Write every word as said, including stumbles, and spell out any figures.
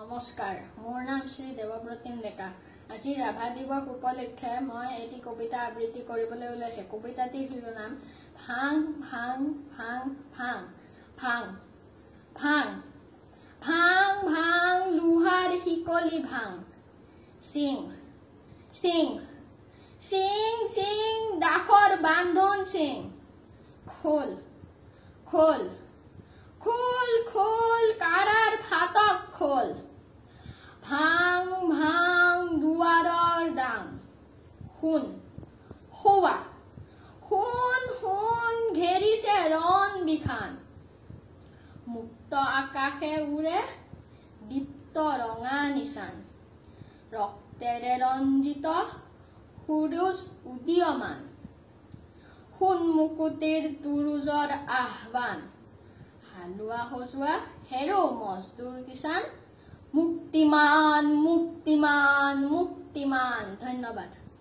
নমস্কাৰ, মোৰ নাম শ্ৰী দেৱব্ৰতিম ডেকা। আজি ৰাভা দিৱস উপলক্ষে মই এটি কবিতা আবৃত্তি কৰিবলৈ ওলাইছে। কবিতাটিৰ শিৰোনাম ভাং ভাং ভাং ভাং ভাং ভাং ভাং ভাং লোহাৰ শিকলি ভাং সিং সিং সিং সিং ডাকৰ বান্ধন সিং খোল খোল খোল খোল কাৰাৰ ফাটক খোল ভাং ভাং দুৱাৰৰ দাং শুন হোৱা শুন শুন ঘেৰিছে ৰণ বিখান মুক্ত আকাশে উৰে দীপ্ত ৰঙা নিচান ৰক্তেৰে ৰঞ্জিত সূৰুজ উদীয়মান সোণ মুকুতিৰ তুৰুজৰ আহ্বান হালোৱা সজোৱা হেৰো মজদুৰ কিষাণ মুক্তিমান মুক্তিমান মুক্তিমান। ধন্যবাদ।